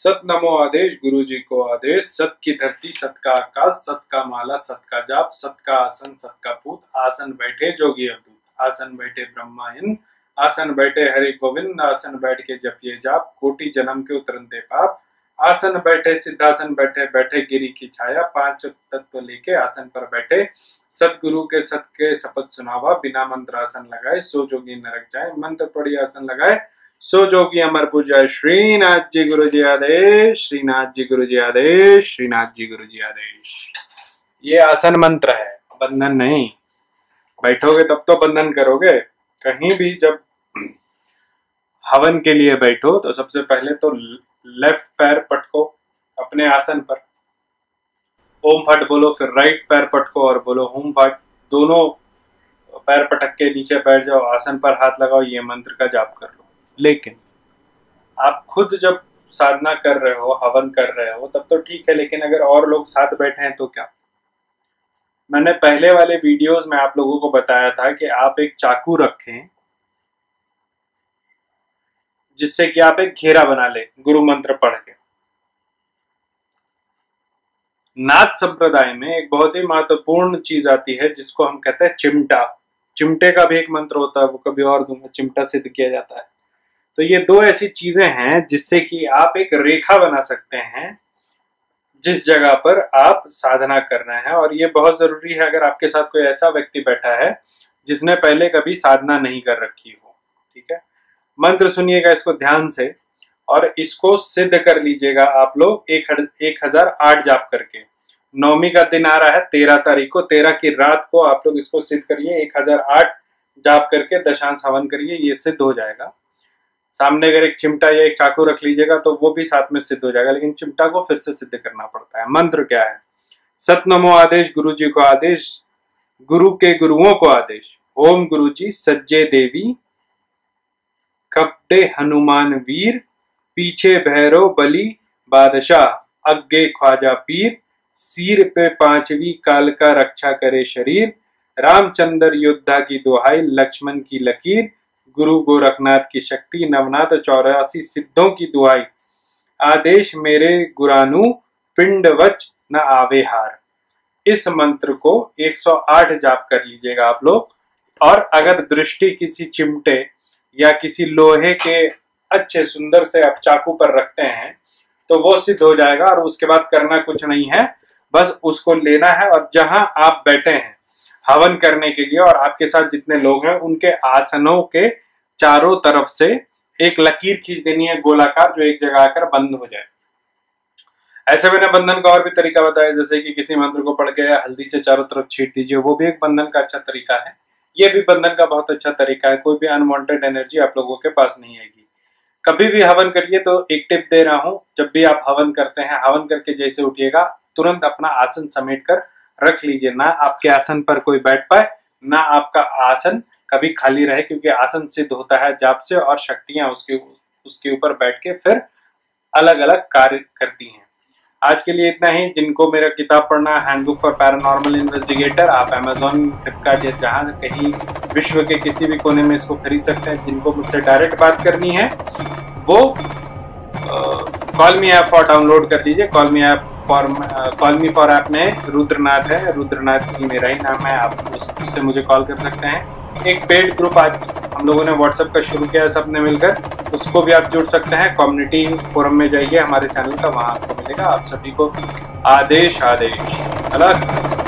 सत नमो आदेश, गुरु जी को आदेश। सत की धरती, सत का आकाश, सत का माला, सत का जाप, सत का आसन, सत का पूत। आसन बैठे जोगी अवधूत, आसन बैठे ब्रह्मा इंद्र, आसन बैठे हरि गोविंद। आसन बैठ के जपिए जाप, कोटि जन्म के उतरते पाप। आसन बैठे सिद्धासन बैठे, बैठे गिरी की छाया। पांच तत्व लेके आसन पर बैठे, सतगुरु के सत के शपथ सुनावा। बिना मंत्र आसन लगाए, सो जोगी नरक जाए। मंत्र पढ़ी आसन लगाए, सो जोगी अमर पूजाए। श्रीनाथ जी गुरु जी आदेश, श्रीनाथ जी गुरु जी आदेश, श्रीनाथ जी गुरु जी आदेश। ये आसन मंत्र है, बंधन नहीं। बैठोगे तब तो बंधन करोगे। कहीं भी जब हवन के लिए बैठो तो सबसे पहले तो लेफ्ट पैर पटको अपने आसन पर, ओम फट बोलो, फिर राइट पैर पटको और बोलो ओम फट। दोनों पैर पटक के नीचे बैठ जाओ, आसन पर हाथ लगाओ, ये मंत्र का जाप कर लो। लेकिन आप खुद जब साधना कर रहे हो, हवन कर रहे हो, तब तो ठीक है। लेकिन अगर और लोग साथ बैठे हैं तो क्या? मैंने पहले वाले वीडियोस में आप लोगों को बताया था कि आप एक चाकू रखें जिससे कि आप एक घेरा बना ले गुरु मंत्र पढ़ के। नाथ संप्रदाय में एक बहुत ही महत्वपूर्ण चीज आती है जिसको हम कहते हैं चिमटा। चिमटे का भी एक मंत्र होता है, वो कभी और दूंगा। चिमटा सिद्ध किया जाता है। तो ये दो ऐसी चीजें हैं जिससे कि आप एक रेखा बना सकते हैं जिस जगह पर आप साधना कर रहे हैं। और ये बहुत जरूरी है अगर आपके साथ कोई ऐसा व्यक्ति बैठा है जिसने पहले कभी साधना नहीं कर रखी हो। ठीक है, मंत्र सुनिएगा इसको ध्यान से और इसको सिद्ध कर लीजिएगा आप लोग 1008 जाप करके। नवमी का दिन आ रहा है 13 तारीख को, 13 की रात को आप लोग इसको सिद्ध करिए। 1008 जाप करके दशांश हवन करिए, ये सिद्ध हो जाएगा। सामने अगर एक चिमटा या एक चाकू रख लीजिएगा तो वो भी साथ में सिद्ध हो जाएगा, लेकिन चिमटा को फिर से सिद्ध करना पड़ता है। मंत्र क्या है? सत नमो आदेश, गुरु जी को आदेश, गुरु के गुरुओं को आदेश। ओम गुरु जी सज्जे देवी, कपड़े हनुमान वीर, पीछे भैरव बली बादशाह, अग्गे ख्वाजा पीर, सिर पे पांचवी काल का रक्षा करे शरीर। रामचंद्र योद्धा की दुहाई, लक्ष्मण की लकीर, गुरु गोरखनाथ की शक्ति, नवनाथ 84 सिद्धों की दुहाई। आदेश मेरे गुरानु, पिंडवच न आवे हार। इस मंत्र को 108 जाप कर लीजिएगा आप लोग। और अगर दृष्टि किसी चिमटे या किसी लोहे के अच्छे सुंदर से आप चाकू पर रखते हैं तो वो सिद्ध हो जाएगा। और उसके बाद करना कुछ नहीं है, बस उसको लेना है और जहां आप बैठे हैं हवन करने के लिए और आपके साथ जितने लोग हैं उनके आसनों के चारों तरफ से एक लकीर खींच देनी है गोलाकार, जो एक जगह आकर बंद हो जाए। ऐसे मैंने बंधन का और भी तरीका बताया, जैसे कि किसी मंत्र को पढ़ के हल्दी से चारों तरफ छीट दीजिए, वो भी एक बंधन का अच्छा तरीका है। ये भी बंधन का बहुत अच्छा तरीका है। कोई भी अनवांटेड एनर्जी आप लोगों के पास नहीं आएगी। कभी भी हवन करिए तो एक टिप दे रहा हूं, जब भी आप हवन करते हैं, हवन करके जैसे उठिएगा तुरंत अपना आसन समेट कर रख लीजिए। ना आपके आसन पर कोई बैठ पाए, ना आपका आसन कभी खाली रहे, क्योंकि आसन सिद्ध होता है जाप से और शक्तियां उसके ऊपर बैठ के फिर अलग अलग कार्य करती हैं। आज के लिए इतना ही। जिनको मेरा किताब पढ़ना है, हैंडबुक फॉर पैरानॉर्मल इन्वेस्टिगेटर, आप अमेजॉन, फ्लिपकार्ट या जहां कहीं विश्व के किसी भी कोने में इसको खरीद सकते हैं। जिनको मुझसे डायरेक्ट बात करनी है वो call me app for download कर लीजिए। कॉल मी फॉर ऐप में रुद्रनाथ है, रुद्रनाथ जी मेरा ही नाम है। आप उससे मुझे कॉल कर सकते हैं। एक पेड ग्रुप आज हम लोगों ने व्हाट्सएप का शुरू किया है सबने मिलकर, उसको भी आप जुड़ सकते हैं। कम्युनिटी फोरम में जाइए हमारे चैनल का, वहां आपको मिलेगा। आप सभी को आदेश आदेश अलग।